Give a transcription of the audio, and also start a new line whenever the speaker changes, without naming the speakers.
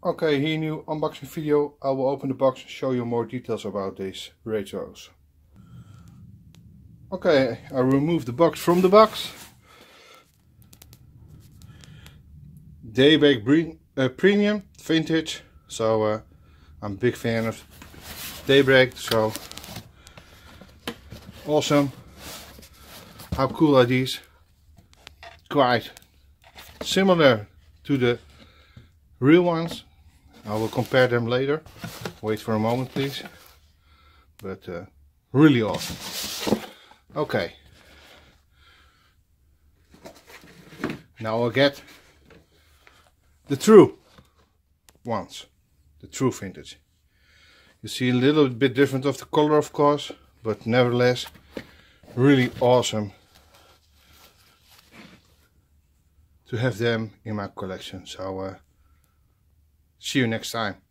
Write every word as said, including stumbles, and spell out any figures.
Okay, here new unboxing video. I will open the box and show you more details about these retros. Okay, I removed the box from the box. Daybreak uh, Premium Vintage. So uh, I'm a big fan of Daybreak. So awesome. How cool are these? Quite similar to the real ones. I will compare them later. Wait for a moment please. But uh, really awesome. Okay. Now I'll get the true ones. The true vintage. You see a little bit different of the color of course. But nevertheless really awesome to have them in my collection. So uh, see you next time.